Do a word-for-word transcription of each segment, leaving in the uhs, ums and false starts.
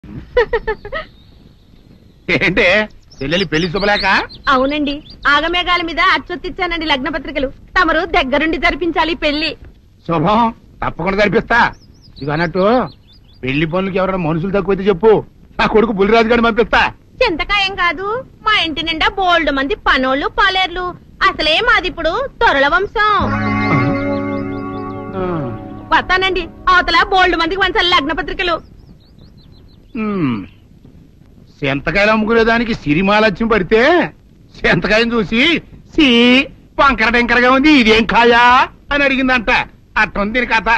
ఏంటే చెల్లెలి పెళ్లి శుభలేక? అవునండి, ఆగమేఘాల మీద అచ్చొత్తిచ్చానండి లగ్న పత్రికలు. తమరు దగ్గరుండి జరిపించాలి పెళ్లి. శుభం, తప్పకుండా జరిపిస్తా. ఇది అన్నట్టు పెళ్లి పనులకి ఎవరైనా మనుషులు తక్కువైతే చెప్పు, నా కొడుకు బుల్లిరాజు గారిని పంపిస్తా. చింతకాయం కాదు, మా ఇంటి నిండా బోల్డ్ మంది పనోళ్ళు పాలేర్లు. అసలే మాది ఇప్పుడు తొరల వంశం. వస్తానండి, అవతల బోల్డ్ మందికి వంచాలి లగ్న పత్రికలు. సెంతకాయలు అమ్ముకునేదానికి సిరిమాలత్యం పడితే సెంతకాయం చూసి సి వంకర టెంకరగా ఉంది, ఇదేం కాయా అని అడిగిందంట. అట్టుంది దీని కథ.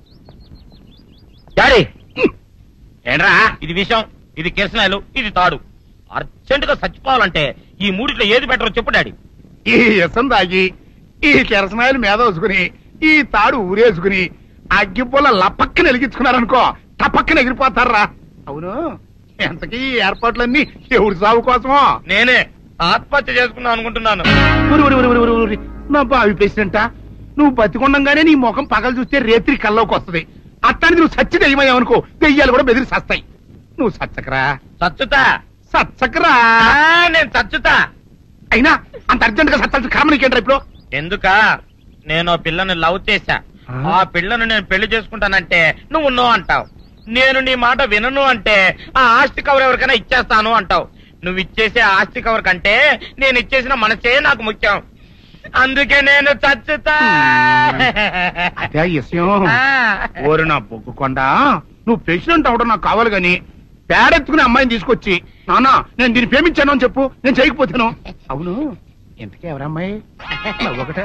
ఏంట్రా ఇది విషయం, ఇది కిరసనాయలు, ఇది తాడు. అర్జెంట్ గా చచ్చిపోవాలంటే ఈ మూడిట్లో ఏది బెటరో చెప్పు డాడీ. ఈ ఇసం దాగి ఈ కిరసనాయలు మీద వేసుకుని ఈ తాడు ఊరేసుకుని అగ్గిపూల లపక్కన వెలిగించుకున్నారనుకో, టపక్కన ఎగిరిపోతారా. అవును, ఎంతకీ ఏర్పాట్లన్నీ ఎవరి సాగు కోసమో? నేనే ఆత్మహత్య చేసుకున్నాను అనుకుంటున్నాను. నా బావి పేసినంట, నువ్వు బతికొండంగానే నీ ముఖం పగలు చూస్తే రేత్రి కల్లోకి వస్తుంది. అట్టానికి నువ్వు సచ్చి దెయ్యమయ్యావనుకో, దెయ్యాలు కూడా బెదిరి సస్తాయి. నువ్వు సచ్చకరా. చచ్చుతా సచ్చకరా. నేను చచ్చుతా. అయినా అంత అర్జెంట్ గా సత్తాల్సిన కర్మ నీకేంట్రా ఇప్పుడు? ఎందుక నేను పిల్లని లవ్ చేశా, ఆ పిల్లను నేను పెళ్లి చేసుకుంటానంటే నువ్వు నో అంటావు. నేను నీ మాట వినను అంటే ఆ ఆస్తి కవర్ ఎవరికైనా ఇచ్చేస్తాను అంటావు. నువ్వు ఇచ్చేసే ఆస్తి కవర్ కంటే నేను ఇచ్చేసిన మనసే నాకు ముఖ్యం. అందుకే నేను చచ్చుతా. అదే విషయం. ఓరు నా బొగ్గుకొండా, నువ్వు ప్రెసిడెంట్ అవడం నాకు కావాలి గాని పేడెత్తుకునే అమ్మాయిని తీసుకొచ్చి నానా నేను దీన్ని ప్రేమించాను అని చెప్పు, నేను చేయకపోతాను. అవును, ఎంతకే ఎవరమ్మాయి? ఒకటే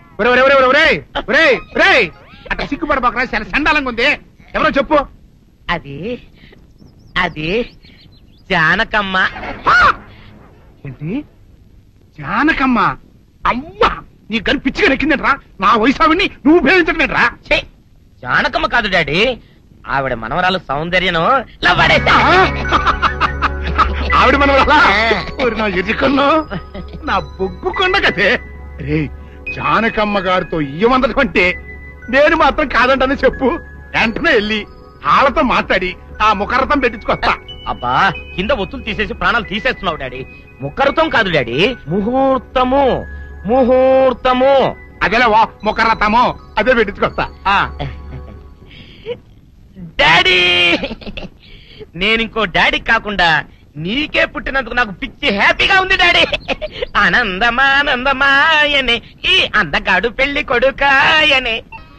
అట్లా సిగ్గుపడబాక, చాలా సండాలంగా ఉంది. ఎవరో చెప్పు. అది అది జానకమ్మ. ఏంటి జానకమ్మ? అమ్మా, నీ గని పిచ్చిగా నెక్కిందంట్రా. నా వయసావిని నువ్వు ప్రేమించటమేట్రా? జానకమ్మ కాదు డాడీ, ఆవిడ మనవరాలు సౌందర్యను ఆవిడ మనవరాలా? నా ఎదుకున్నా నా బొగ్గుకొండ కదే. రే, జానకమ్మ గారితో ఇయ్యమందడం అంటే నేను మాత్రం కాదంటని చెప్పు. వెంటనే వెళ్ళి వాళ్ళతో మాట్లాడి ఆ ముఖరథం పెట్టించుకొస్తా. అబ్బా, కింద ఒత్తులు తీసేసి ప్రాణాలు తీసేస్తున్నావు డాడీ. ముఖరథం కాదు డాడీ, ముహూర్తము. ముహూర్తము అదేలా ముఖరథము, అదే పెట్టించుకొస్తా. డాడీ, నేను ఇంకో డాడీ కాకుండా నీకే పుట్టినందుకు నాకు పిచ్చి హ్యాపీగా ఉంది డాడీ. ఆనందమానందమాయనే ఈ అందగాడు పెళ్లి కొడుకాయనే.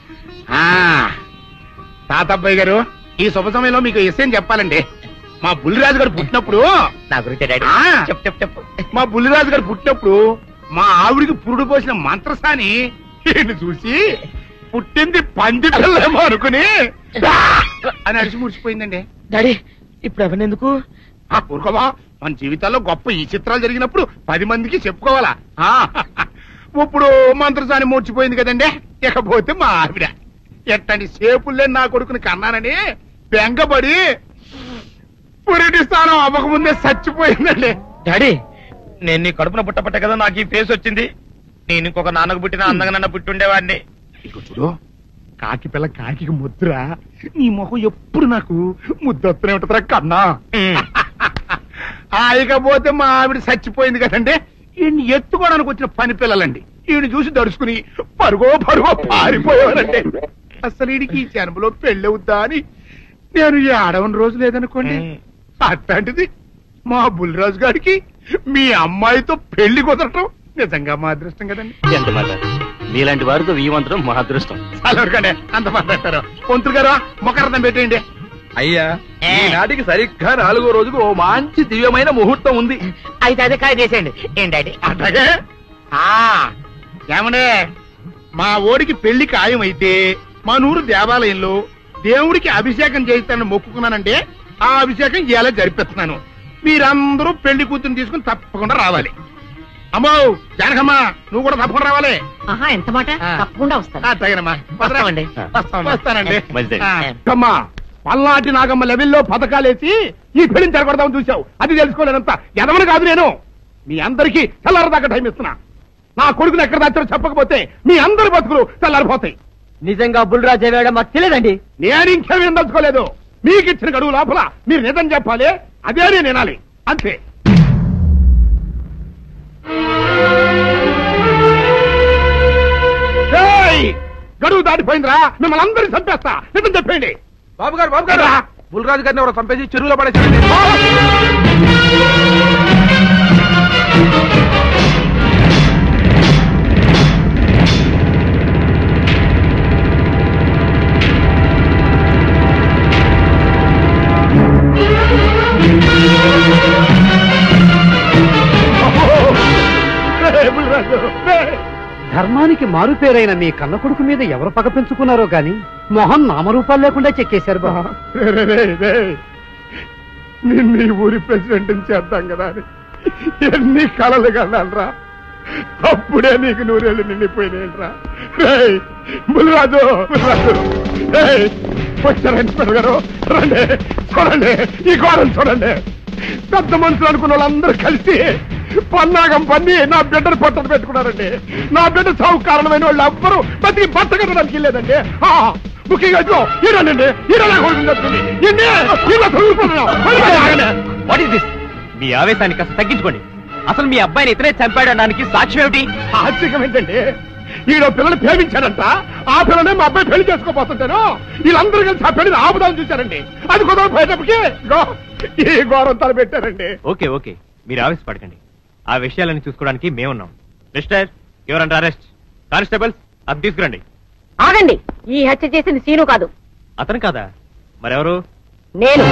తాతబ్బాయి గారు, ఈ శుభ సమయంలో మీకు విషయం చెప్పాలండి. మా బుల్లిరాజు గారు పుట్టినప్పుడు నా గురించి డాడీ చెప్పు చెప్పు చెప్పు మా బుల్లిరాజు గారు పుట్టినప్పుడు మా ఆవిడికి పురుడు పోసిన మంత్రసాని ఈయన చూసి పుట్టింది పంది పిల్లేమో అనుకుని అని అడిచి ముడిచిపోయిందండి. డాడీ, ఇప్పుడు అవన్నీ ఎందుకు? ఆ ఊరుకోవా, మన జీవితాల్లో గొప్ప ఈ చిత్రాలు జరిగినప్పుడు పది మందికి చెప్పుకోవాలా. ఇప్పుడు మంత్రసాని మూర్చిపోయింది కదండి. ఇకపోతే మా ఆవిడ ఎట్టండి సేపుల్లే నా కొడుకుని కన్నానని బెంగపడి పురిటి స్థానం అవ్వకముందే చచ్చిపోయిందండి. డాడీ, నేను నీ కడుపున పుట్టపట్ట కదా నాకు ఈ ఫేస్ వచ్చింది. నేను ఇంకొక నాన్నకు పుట్టిన అందంగా నన్ను పుట్టుండేవాడిని. ఇక చూడు, కాకి పిల్ల కాకి ముద్ర, నీ మొహం ఎప్పుడు నాకు ముద్దొత్తనే ఉంటుందిరా కన్నా. ఇకపోతే మా ఆవిడ చచ్చిపోయింది కదండి. ఈయన్ని ఎత్తుకోవడానికి వచ్చిన పని పిల్లలండి ఈయన చూసి దడుచుకుని పరుగో పరుగో పారిపోయేవారండి. అసలు ఈడికి ఈ జన్మలో పెళ్ళవుద్దా అని నేను ఈ ఆడవని రోజు లేదనుకోండి. అట్లాంటిది మా బుల్లిరాజు గారికి మీ అమ్మాయితో పెళ్లి కుదరటం నిజంగా మా అదృష్టం కదండి. ఎంత మాట, మీలాంటి వారితో వీమంతరం మా అదృష్టం. చాలవరకండి, అంత మాట్లాడతారు. పొంతులు గారు మొకరథం పెట్టేయండి. అయ్యా, ఈనాటికి సరిగ్గా నాలుగో రోజుకు ఓ మంచి దివ్యమైన ముహూర్తం ఉంది. అయితే అదే కాయ చేసేయండి. ఏంటండి అట్లాగే? ఏమనే, మా ఓడికి పెళ్లి ఖాయమైతే మా నూరు దేవాలయంలో దేవుడికి అభిషేకం చేయిస్తానని మొక్కుకున్నానంటే ఆ అభిషేకం ఇలా జరిపిస్తున్నాను. మీరందరూ పెళ్లి కూతురు తీసుకుని తప్పకుండా రావాలి. అమ్మో జానకమ్మ, నువ్వు కూడా తప్పకుండా రావాలి. ఎంత మాట, తప్పకుండా వస్తాను. అట్లాగేనమ్మా, వస్తామండి. వస్తానండి. అమ్మా, పల్నాటి నాగమ్మ లెవెల్లో పథకాలేసి ఈ పెళ్లిని జరగొడదామని చూసావు. అది తెలుసుకోలేనంత ఎదవని కాదు నేను. మీ అందరికీ తెల్లారదాకా టైం ఇస్తున్నా. నా కొడుకుని ఎక్కడ దాచారో చెప్పకపోతే మీ అందరి బతుకులు తెల్లారిపోతాయి. నిజంగా బుల్రాజు అయ్యాడో మాకు తెలియదండి. నేను ఇంకేమీ దలుచుకోలేదు. మీకు ఇచ్చిన గడువు లోపల మీరు నిజం చెప్పాలి, అదే నేను వినాలి, అంతే. గడువు దాటిపోయిందిరా, మిమ్మల్ని అందరినీ చంపేస్తా, నిజం చెప్పండి. బాబు గారు బాబు గారు బుల్రాజు గారిని ఎవరో చంపేసి చెరువులో పడేసి. ధర్మానికి మారుపేరైన మీ కన్న కొడుకు మీద ఎవరు పగ పెంచుకున్నారో గాని మొహం నామరూపాలు లేకుండా చెక్కేశారు బాబా. నిన్ను ఈ ఊరి ప్రెసిడెంట్ చేద్దాం కదా అని ఎన్ని కళలు కన్నారా, అప్పుడే నీకు నూరేళ్ళు నిండిపోయినాయిరా. బుల్రాజు బుల్రాజు వచ్చారండి పెరగారు, రండి చూడండి, ఈ గోడలు చూడండి. పెద్ద మనుషులు అనుకున్న వాళ్ళందరూ కలిసి పన్నాగం పన్ని నా బిడ్డను పొట్టను పెట్టుకున్నారండి. నా బిడ్డ సాగు కారణమైన వాళ్ళు ఎవ్వరూ బతికి బట్ట కట్టడానికి వెళ్ళలేదండి. ముఖ్యంగా ఈరోనండి మీ ఆవేశాన్ని కాస్త తగ్గించుకోండి. అసలు మీ అబ్బాయిని ఇతనే చంపాడడానికి సాక్ష్యం ఏమిటి? ఆశ్చర్యం ఏంటండి, ఈడో పిల్లలు ప్రేమించాడంట, ఆ పిల్లనే మా అబ్బాయి పెళ్లి చేసుకోబోతుంటాను. వీళ్ళందరూ కలిసి ఆ పెళ్లిని ఆపుదాం చూశారండి. అది కుదరపోయేటప్పటికి ఈ ఘోరం తలపెట్టారండి. ఓకే ఓకే, మీరు ఆవేశపడకండి. ఆ విషయాలను చూసుకోవడానికి మేమున్నాం. మిస్టర్ ఎవరంటే అరెస్ట్. కానిస్టేబుల్స్ అది తీసుకురండి. ఆగండి, ఈ హత్య చేసింది సీను కాదు. అతను కాదా? మరెవరు? నేను.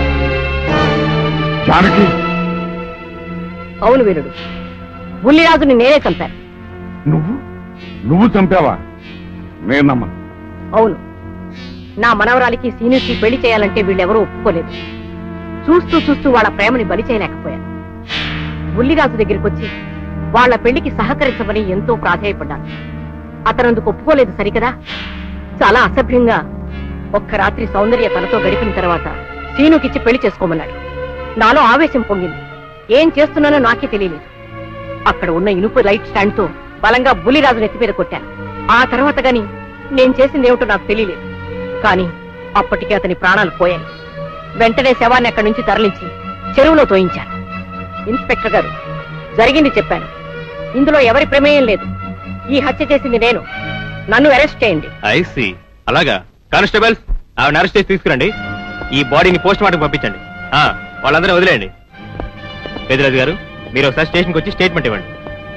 జానకి. అవును వీరుడు, బుల్లిరాజుని నేనే చంపాను. నువ్వు నువ్వు చంపావా? నేనమ్మా. అవును, నా మనవరాలికి సీనుకి పెళ్లి చేయాలంటే వీళ్ళెవరూ ఒప్పుకోలేదు. చూస్తూ చూస్తూ వాళ్ళ ప్రేమని బలి చేయలేకపోయాను. బుల్లిరాజు దగ్గరికి వచ్చి వాళ్ల పెళ్లికి సహకరించమని ఎంతో ప్రాధేయపడ్డాను. అతనందుకు ఒప్పుకోలేదు సరికదా. చాలా అసభ్యంగా ఒక్క రాత్రి సౌందర్య తనతో గడిపిన తర్వాత సీనుకిచ్చి పెళ్లి చేసుకోమన్నాడు. నాలో ఆవేశం పొంగింది. ఏం చేస్తున్నానో నాకే తెలియలేదు. అక్కడ ఉన్న ఇనుపు లైట్ స్టాండ్ తో బలంగా బుల్లిరాజు నెత్తి మీద కొట్టాను. ఆ తర్వాత గాని నేను చేసింది ఏమిటో నాకు తెలియలేదు. కానీ అప్పటికే అతని ప్రాణాలు పోయాయి. వెంటనే శవాన్ని అక్కడి నుంచి తరలించి చెరువులో తోయించాను. ఇన్స్పెక్టర్ గారు, జరిగింది చెప్పాను. ఇందులో ఎవరి ప్రమేయం లేదు. ఈ హత్య చేసింది నేను. నన్ను అరెస్ట్ చేయండి. I see. అలాగా. కానిస్టేబుల్స్ ఆవిడ అరెస్ట్ చేసి తీసుకురండి. ఈ బాడీని పోస్ట్ మార్టం పంపించండి. వాళ్ళందరూ వదిలేయండి. పెద్దరాజు గారు, మీరు ఒకసారి స్టేషన్కి వచ్చి స్టేట్మెంట్ ఇవ్వండి.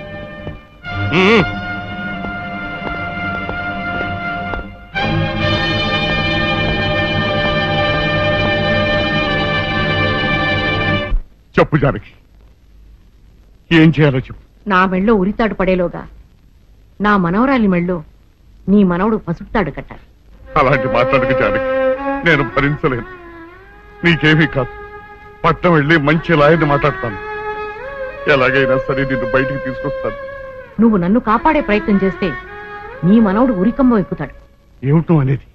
చెప్పు జానకి, ఏం చేయాలో చెప్పు. నా మెళ్ళో ఉరితాడు పడేలోగా నా మనవరాలి మెళ్ళో నీ మనవడు పసుపుతాడు కట్టాలి. అలాంటి మాట్లాడక జానకి, నేను భరించలేను. నీకేమీ కాదు, పట్టణం వెళ్ళి మంచి లాయర్ని మాట్లాడతాను. ఎలాగైనా సరే నిన్ను బయటికి తీసుకొస్తాను. నువ్వు నన్ను కాపాడే ప్రయత్నం చేస్తే నీ మనవడు ఉరికమ్మ ఎక్కుతాడు. ఏమిటో అనేది?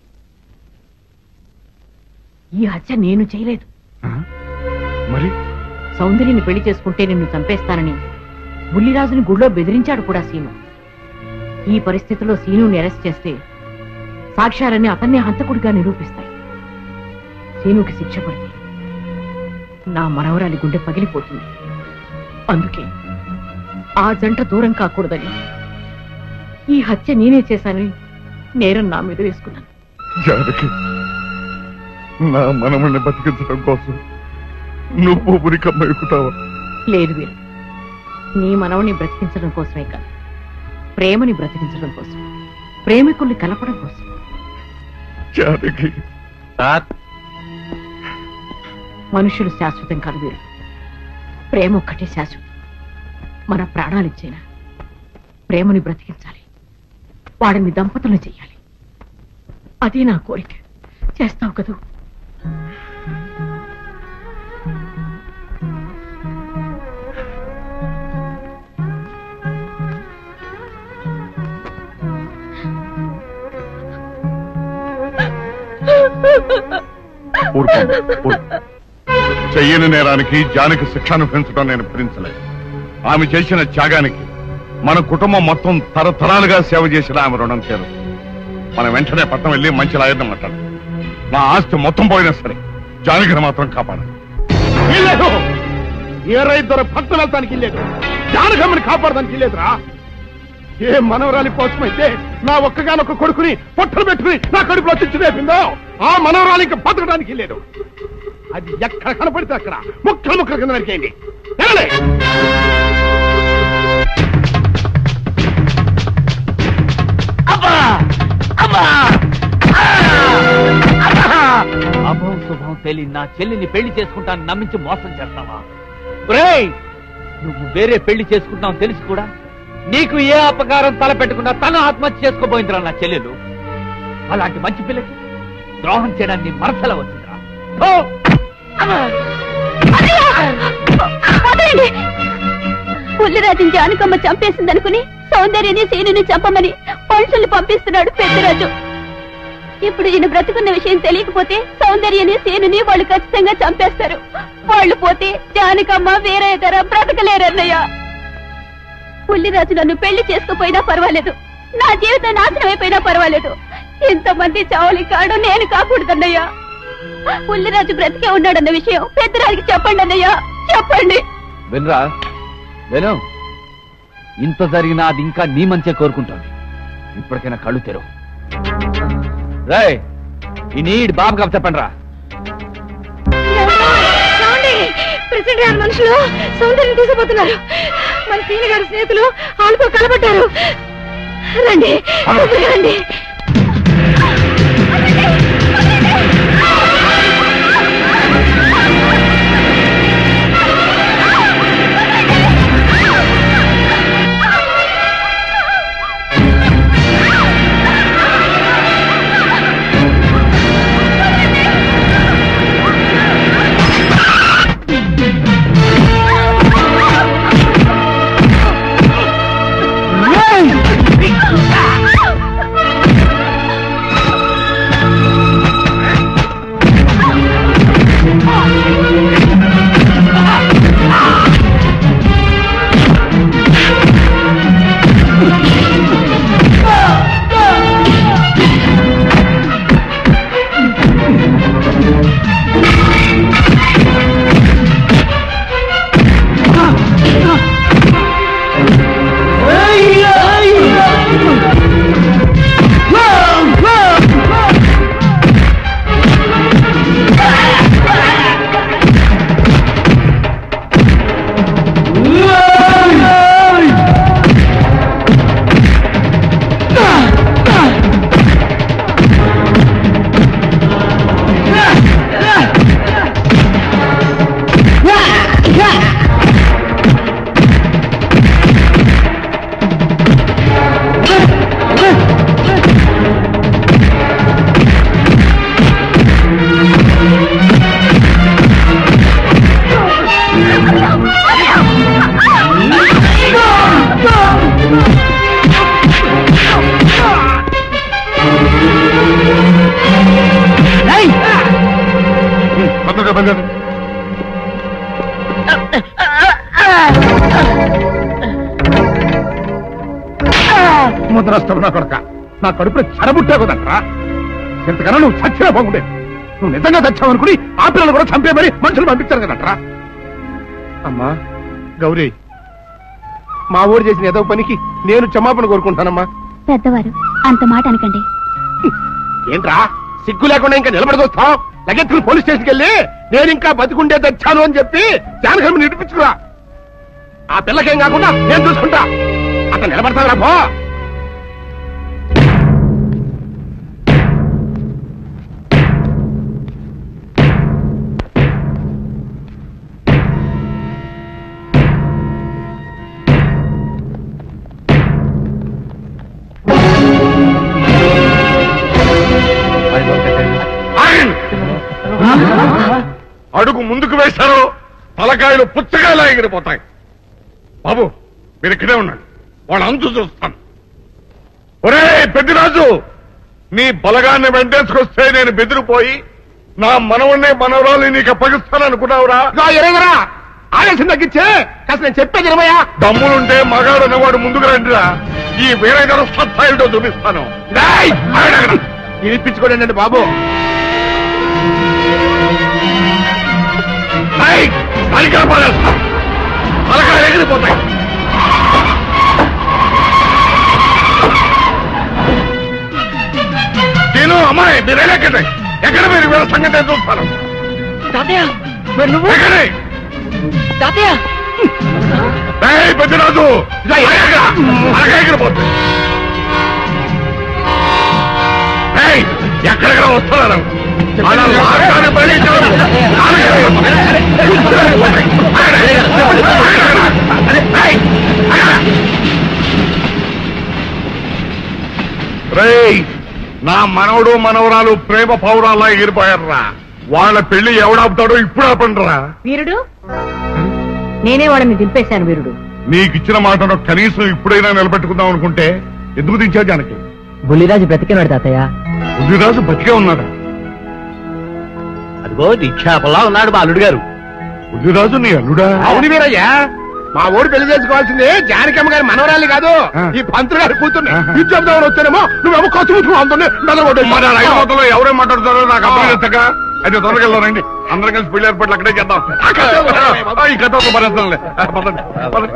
ఈ హత్య నేను చేయలేదు. మరి సౌందర్యని పెళ్లి చేసుకుంటే నిన్ను చంపేస్తానని బుల్లిరాజుని గుళ్ళో బెదిరించాడు కూడా సీను. ఈ పరిస్థితిలో సీనుని అరెస్ట్ చేస్తే సాక్ష్యాలన్నీ అతన్నే హంతకుడిగా నిరూపిస్తాయి. సీనుకి శిక్ష పడితే నా మనవరాలి గుండె పగిలిపోతుంది. అందుకే ఆ జంట దూరం కాకూడదని ఈ హత్య నేనే చేశానని నేరం నా మీద వేసుకున్నాను. జానకి, నా మనమని బతికించడం కోసం నువ్వు ఉరికమ్మ ఎక్కుతావా? లేదు వీరు, నీ మనవని బ్రతికించడం కోసమే కాదు, ప్రేమని బ్రతికించడం కోసం, ప్రేమికుల్ని కలపడం కోసం. జానకి, మనుషులు శాశ్వతం కాదు వీరు, ప్రేమ ఒక్కటే శాశ్వతం. మన ప్రాణాలిచ్చేనా ప్రేమని బ్రతికించాలి, వాడిని దంపతులను చెయ్యాలి. అదే నా కోరిక. చేస్తావు కదూ? చెయ్యని నేరానికి జానకి శిక్షను పెంచడం నేను భరించలేదు. ఆమె చేసిన త్యాగానికి మన కుటుంబం మొత్తం తరతరాలుగా సేవ చేసిన ఆమె రుణం చేరు. మనం వెంటనే పట్టణం వెళ్ళి మంచి లాయర్ని మాట్లాడు. నా ఆస్తి మొత్తం పోయినా సరే జానకిని మాత్రం కాపాడాలి. ఏ రైతు భక్తులు వెళ్తానికి లేదు, జానకమ్మని కాపాడడానికి లేదురా. ఏ మనవరాలి కోసమైతే నా ఒక్కగానొక్క కొడుకుని పొట్టలు పెట్టుకుని నా కడుపులో చిచ్చు రేపిందో ఆ మనవరాలికి బతకడానికి లేదు. అది ఎక్కడ కనపడితే అక్కడ ముక్కలు ముక్కల కింద నరికేయండి. అభం శుభం తెలియ నా చెల్లిని పెళ్లి చేసుకుంటాను నమ్మించి మోసం చేస్తావా? నువ్వు వేరే పెళ్లి చేసుకుంటావు తెలిసి కూడా నీకు ఏ అపకారం తలపెట్టకుండా తన ఆత్మహత్య చేసుకోబోయిందిరా నా చెల్లెలు. అలాంటి మంచి పిల్లకి ద్రోహం చేయడాన్ని మనసులో వచ్చిందిరా. పుల్లిరాజుని జానకమ్మ చంపేసిందనుకుని సౌందర్యని సీనుని చంపమని మనుషుల్ని పంపిస్తున్నాడు పెద్దరాజు. ఇప్పుడు ఈయన బ్రతుకున్న విషయం తెలియకపోతే సౌందర్యని సీనుని వాళ్ళు ఖచ్చితంగా చంపేస్తారు. వాళ్ళు పోతే జానకమ్మ వేరే ధర బ్రతకలేరన్నయ్య. పుల్లిరాజు నన్ను పెళ్లి చేసుకుపోయినా పర్వాలేదు, నా జీవితం నాశనం అయిపోయినా పర్వాలేదు, ఇంతమంది చావులి కాడు నేను కాకూడదన్నయ్యా. పుల్లిరాజు బ్రతికే ఉన్నాడన్న విషయం పెద్దరాజుకి చెప్పండి అన్నయ్యా, చెప్పండి. వినరా విను, ఇంత జరిగినా అది ఇంకా నీ మంచిగా కోరుకుంటుంది. ఇప్పటికైనా కళ్ళు తెరు. రాయ్ ఈ నీడ్ బాబు కాబట్టి చెప్పండి రా. ప్రెసిడెంట్ గారి మనుషులు సౌందర్యం తీసుకుపోతున్నారు. మన సీని గారి స్నేహితులు వాళ్ళతో కలబడ్డారు. రండి రండి. ముద్రష్టం నా కొడక, నా కడుపులో చెడబుట్టే కదట్రా. ఇంతకన్నా నువ్వు చచ్చినా బాగుండేది. నువ్వు నిజంగా చచ్చావనుకుని ఆ పిల్లలు కూడా చంపేమని మనుషులు పంపించారు కదట్రా. అమ్మా గౌరీ, మా ఊరు చేసిన ఏదో పనికి నేను క్షమాపణ కోరుకుంటానమ్మా. పెద్దవారు అంత మాట అనకండి. ఏంట్రా సిగ్గు లేకుండా ఇంకా నిలబడదొస్తావు? లగెత్తులు పోలీస్ స్టేషన్కి వెళ్ళి నేను ఇంకా బతికుండే తెచ్చాను అని చెప్పి జానకమ్మని నిడిపించుకురా. ఆ పిల్లకేం కాకుండా నేను చూసుకుంటా. అట్లా నిలబడతావురా పో. అడుగు ముందుకు వేశారో తలకాయలు పుచ్చకాయలా ఎగిరిపోతాయి. బాబు మీరు ఇక్కడే ఉన్నాడు, వాళ్ళ అంతు చూస్తాను. ఒరే పెద్దిరాజు, నీ బలగాన్ని వెంటేసుకొస్తే నేను బెదిరిపోయి నా మనవన్నే మనవరాలు నీకు అప్పగిస్తాననుకున్నావురా? ఎరగరా ఆవేశం తగ్గించే కాస్త నేను చెప్పేది ఇరవయా. దమ్ములుంటే మగాడు అనేవాడు ముందుకు రండిరా. ఈ వేరే గారు సత్తాయితో చూపిస్తాను. వినిపించుకోండి బాబు. తలకాయలు ఎగిరిపోతాయి. నేను అమ్మాయి మీరు ఎక్కడే ఎక్కడ మీరు వీళ్ళ సంగతి ఏం చూస్తాను. ఎక్కడే పెద్దరాజు ఎగిరిపోతుంది. ఎక్కడెక్కడ వస్తున్నారు రేయ్, నా మనవడు మనవరాలు ప్రేమ పౌరాల్లా ఎగిరిపోయారా. వాళ్ళ పెళ్లి ఎవడాపుతాడో ఇప్పుడు ఆపండిరా. వీరుడు, నేనే వాళ్ళని దింపేశాను. వీరుడు, నీకిచ్చిన మాటను కనీసం ఇప్పుడైనా నిలబెట్టుకుందాం అనుకుంటే ఎందుకు దించా జానకి? బుల్లిరాజు బ్రతికినాడు తాతయ్య. బుద్ధిరాజు బతికే ఉన్నాడా? అదిగో నిక్షేపంలా ఉన్నాడు మా అల్లుడు గారు. బుద్ధిరాజు నీ అల్లుడా? అవును వీరయ్యా, మా ఊరు పెళ్లి చేసుకోవాల్సింది జానకమ్మ గారి మనవరాలి కాదు, ఆ. ఈ పంతులు గారి కూతుర్ని. ఇది చెప్దామని వచ్చానేమో నువ్వేమో ఖర్చు ముట్టుకుని మన రైలు మొత్తంలో ఎవరేం మాట్లాడుతారో నాకు అర్థం చేస్తాగా. అయితే తొందరగా వెళ్దానండి, అందరం కలిసి పెళ్లి ఏర్పాట్లు అక్కడే చేద్దాం. ఈ కథ ఒక భరిస్తాంలే. పదండి, పదండి.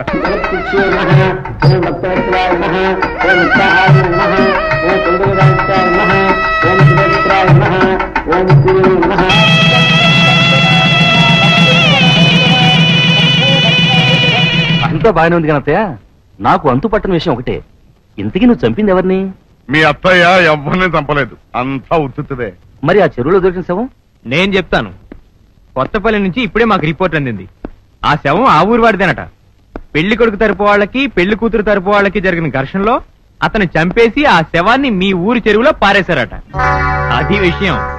అంతా బాగానే ఉంది కానీ అత్తయ్య, నాకు అంతు పట్టని విషయం ఒకటే. ఇంతకీ నువ్వు చంపింది ఎవరిని? మీ అత్తయ్య ఎవరిని చంపలేదు, అంతా ఉత్తుదే. మరి ఆ చెరువులో దొరికిన శవం? నేను చెప్తాను. కొత్తపల్లి నుంచి ఇప్పుడే మాకు రిపోర్ట్ అందింది. ఆ శవం ఆ ఊరు వాడిదేనట. పెళ్లి కొడుకు తరపు వాళ్ళకి పెళ్లి కూతురు తరపు వాళ్ళకి జరిగిన ఘర్షణలో అతను చంపేసి ఆ శవాన్ని మీ ఊరి చెరువులో పారేశారట. అది విషయం.